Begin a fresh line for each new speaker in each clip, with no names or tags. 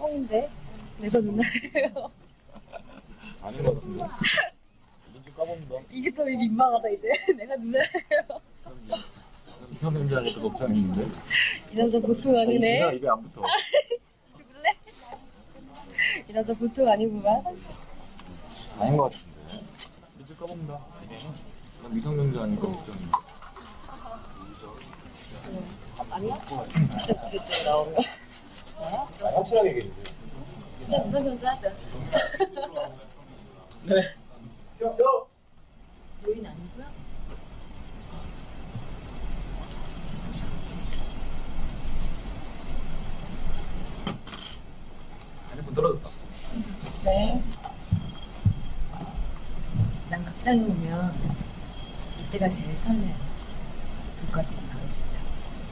뻥인데? 내가 누나예요.
아닌 것 같은데. 눈좀 까봅니다.
이게 더 민망하다 이제. 내가 누나예요.
미성년자니까 걱정했는데.
이 남자 보통 아니네.
입에 안 붙어.
죽을래? 이 남자 보통 아니구만.
아닌 것 같은데. 눈좀 까봅니다. 난 미성년자니까 걱정인데.
아니야? 진짜 그때 나온 거.
아니, 확실하게 얘기해주세요.
그냥 무성견자 하자.
네.
요인 아니고요?
핸드폰 떨어졌다.
네. 난 극장에 오면 이때가 제일 설레요. 끝까지 가는 진짜.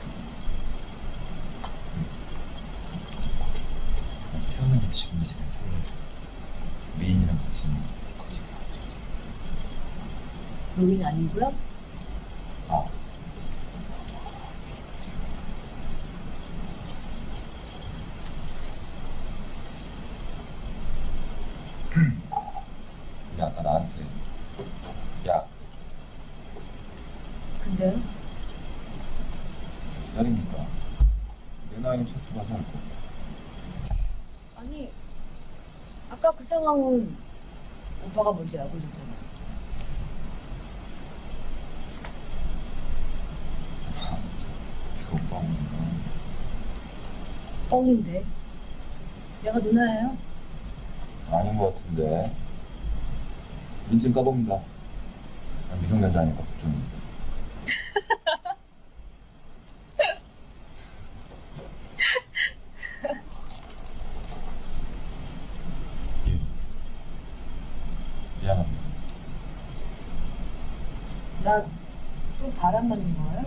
태어나서 지금이 제일 설레요. 미인이랑 같이 있는 거지.
요인 아니고요?
아. 근데 아까 나한테 야,
근데요?
몇 살입니까? 내 나이는 차트 봐서 알 거.
아니, 아까 그 상황은 오빠가 뭔지 알고 있었잖아요.
내가 오빠 오는
뻥인데. 내가 누나예요.
건 아닌 것 같은데. 눈 좀 까봅니다. 난 미성년자니까 걱정인데. 예. 미안합니다.
나 또 바람 맞는 거예요?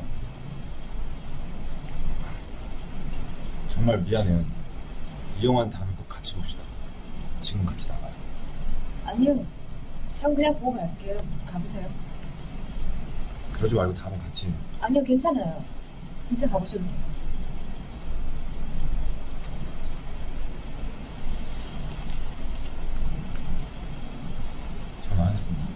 정말 미안해요. 이 영화는 다음에 꼭 같이 봅시다. 지금 같이 나가요.
아니요. 전 그냥 보고 갈게요. 가보세요.
그러지 말고 다음에 같이.
아니요, 괜찮아요. 진짜 가보셔도 돼요.
전화하겠습니다.